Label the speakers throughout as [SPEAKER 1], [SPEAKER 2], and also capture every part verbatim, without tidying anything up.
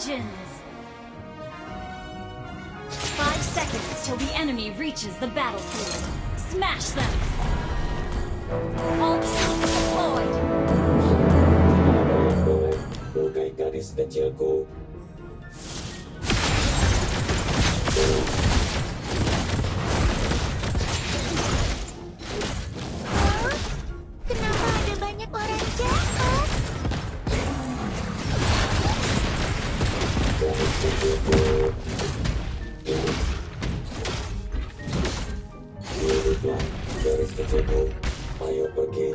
[SPEAKER 1] begins. Five seconds till the enemy reaches the battlefield. Smash them! All troops deployed!
[SPEAKER 2] Lukai gadis kecilku.
[SPEAKER 3] Oh, kenapa ada banyak orang jahat?
[SPEAKER 2] Gadis kecilku. Hiduplah, gadis kecilku. Ayo pergi.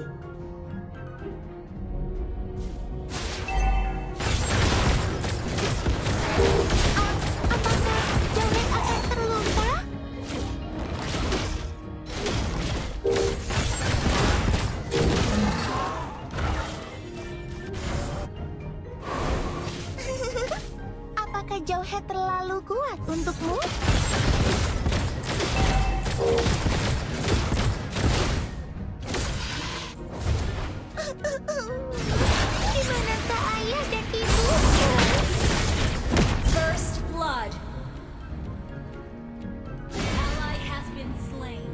[SPEAKER 3] Apakah Jauhet akan terluka? Apakah Jauhet terlalu kuat untukmu? Di manakah ayah dan ibuku?
[SPEAKER 1] First blood. An ally has been slain.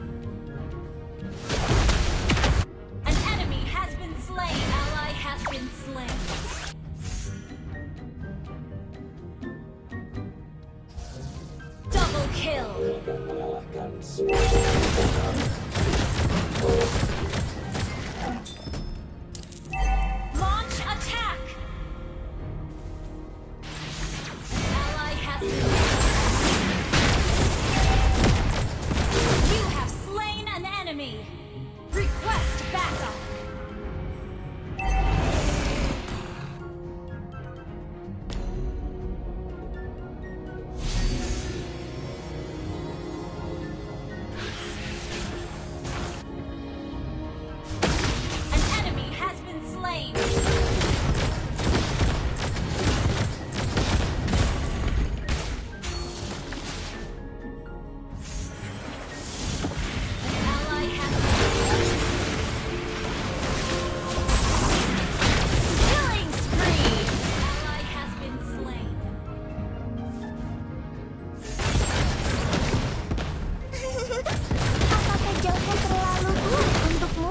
[SPEAKER 1] An enemy has been slain. Ally has been slain. Double kill.
[SPEAKER 2] Aku akan mengalahkan semua pemberontakan.
[SPEAKER 1] Launch attack. Ally has been. You have slain an enemy. Request backup. An enemy has been slain. Ally has been killing spree. Ally has been slain.
[SPEAKER 3] Apakah Jauhet terlalu kuat untukmu?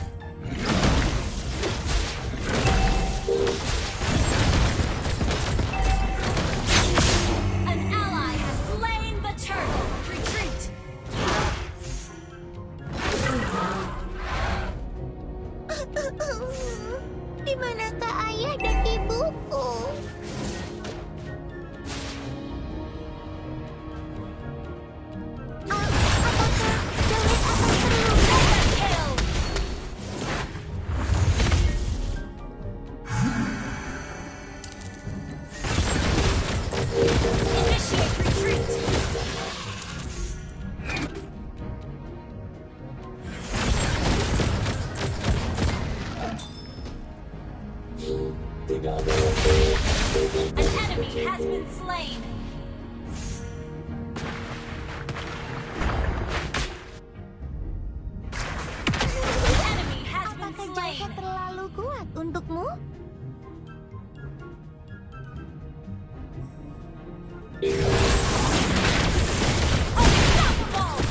[SPEAKER 1] An ally has slain the turtle. Retreat.
[SPEAKER 3] Di manakah ayah dan ibuku? Ah, apakah Jauhet akan terluka?
[SPEAKER 1] Kill. Initiate retreat.
[SPEAKER 2] Tidak ada waktu.
[SPEAKER 1] An enemy has been slain. The enemy has been
[SPEAKER 3] Apakah
[SPEAKER 1] slain.
[SPEAKER 3] Jauhet terlalu kuat untukmu?
[SPEAKER 1] Unstoppable.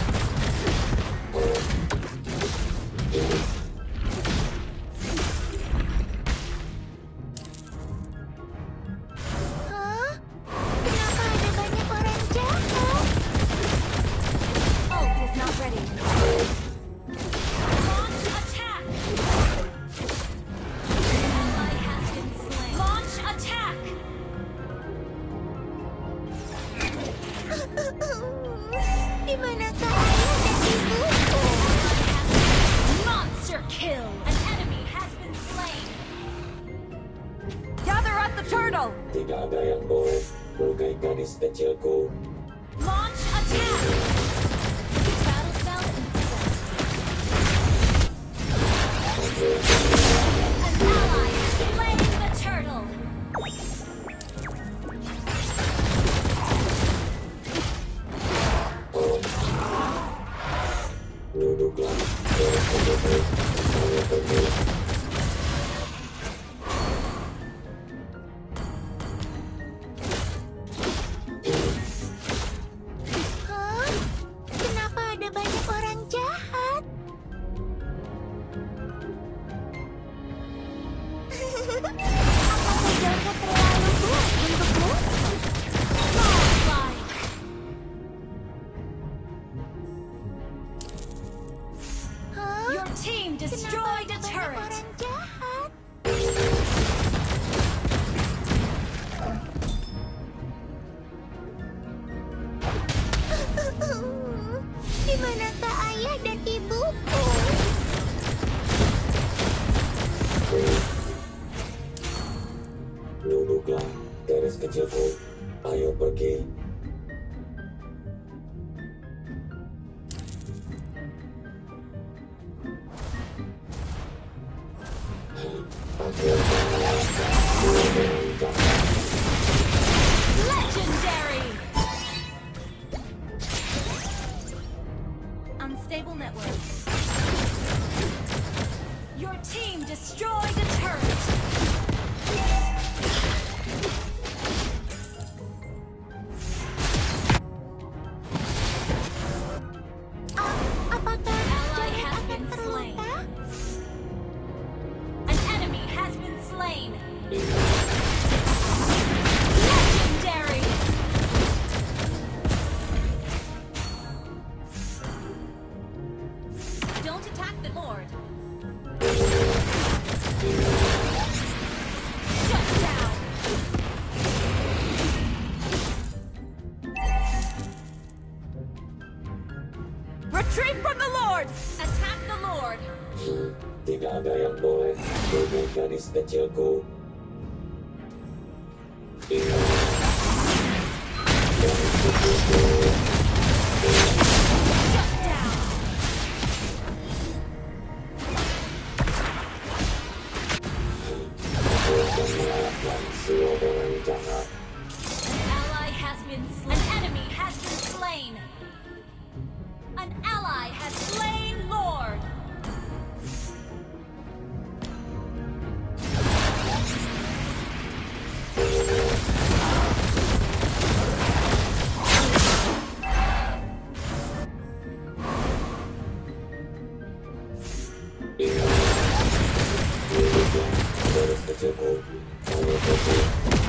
[SPEAKER 3] Hah? Kenapa ada banyak orang jahat?
[SPEAKER 1] Ult is not ready. Launch attack. Ally has been slain. Launch attack.
[SPEAKER 3] Di manakah ayah dan ibuku?
[SPEAKER 1] Monster kill. An enemy has been slain. Gather at the turtle.
[SPEAKER 2] Tidak ada yang boleh melukai gadis kecilku.
[SPEAKER 1] Launch attack. Battle spell in progress. An ally has slain the turtle.
[SPEAKER 2] Duduklah, gadis kecilku. Ayo pergi. kecilku. Ayo pergi. Aku akan mengalahkan dua dengan jahat.
[SPEAKER 1] Legendary! Unstable network. Your team destroyed a turret.
[SPEAKER 3] Apakah
[SPEAKER 1] Ally
[SPEAKER 3] Janet
[SPEAKER 1] has
[SPEAKER 3] akan
[SPEAKER 1] been slain.
[SPEAKER 3] terluka?
[SPEAKER 1] An enemy has been slain. Legendary! Don't attack the Lord. Shut down. Retreat from the Lord. Attack the Lord.
[SPEAKER 2] Tidak ada yang boleh bunuh gadis kecilku. Ingat, gadis kecilku.
[SPEAKER 1] Shut down.
[SPEAKER 2] Aku akan mengalahkan semua orang jahat.
[SPEAKER 1] Ally has been slain. An enemy has been slain. An ally has slain Lord.
[SPEAKER 2] Ingat, hiduplah gadis kecilku. Ayo pergi.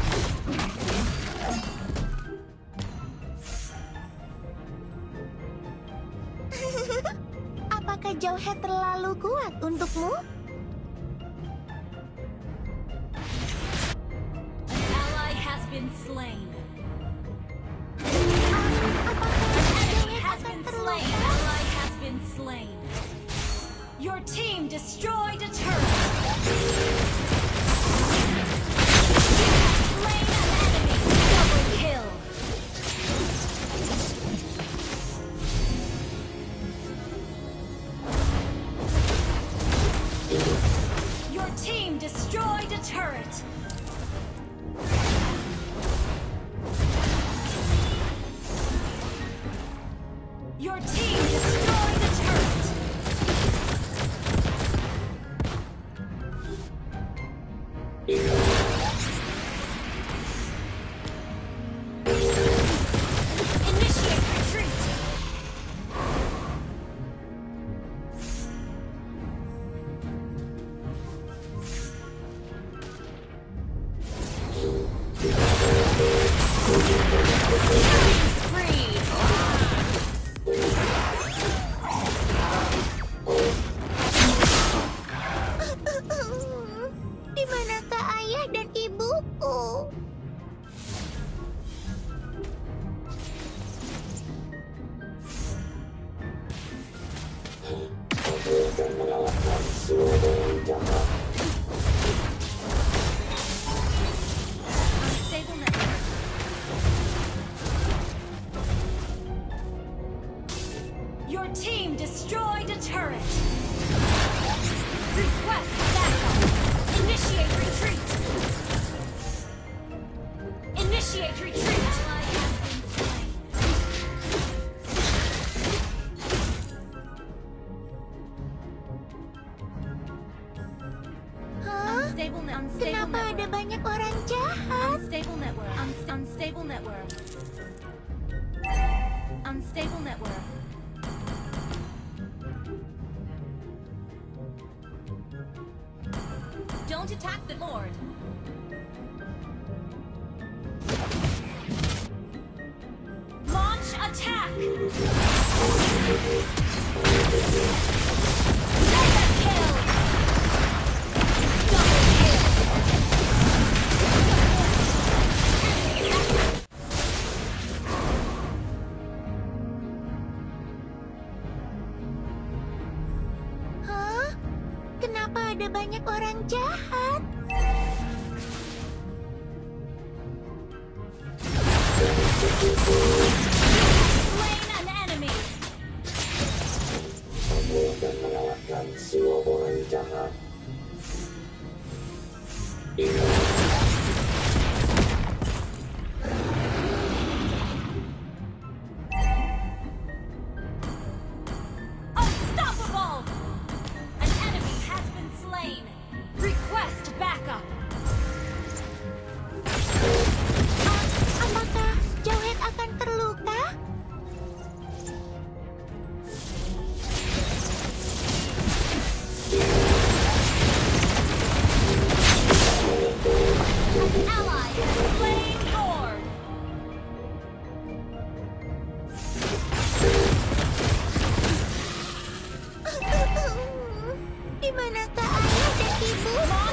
[SPEAKER 3] Apakah Jauhead terlalu kuat untukmu?
[SPEAKER 1] An ally has been slain.
[SPEAKER 3] Apakah
[SPEAKER 1] Enemy
[SPEAKER 3] Jauhead
[SPEAKER 1] has
[SPEAKER 3] akan
[SPEAKER 1] been slain.
[SPEAKER 3] terluka?
[SPEAKER 1] Ally has been slain. Your team destroyed a turret. You have slain an enemy. Double kill. Your team destroyed a turret. Your team destroyed a turret. Initiate retreat. Killing spree.
[SPEAKER 3] Di manakah ayah dan ibuku?
[SPEAKER 2] Aku akan mengalahkan semua orang jahat.
[SPEAKER 1] Unstable network. Your team destroyed a turret. Request backup. Initiate retreat. Initiate retreat. Ally has been slain.
[SPEAKER 3] Hah?
[SPEAKER 1] Unstable, ne- unstable
[SPEAKER 3] Kenapa ada
[SPEAKER 1] network.
[SPEAKER 3] banyak orang jahat?
[SPEAKER 1] Unstable network. Unst- unstable network. Unstable network. Don't attack the Lord. Launch attack. Mega kill. Double kill.
[SPEAKER 3] Hah? Kenapa ada banyak orang jahat?
[SPEAKER 1] Slain an enemy.
[SPEAKER 2] Kamu akan mengalahkan semua orang jahat. Ingat,
[SPEAKER 1] Unstoppable! An enemy has been slain. Request backup.
[SPEAKER 3] Ah, apakah Jauhead akan terluka?
[SPEAKER 1] An ally has slain Lord.
[SPEAKER 3] Di manakah ayah dan ibu?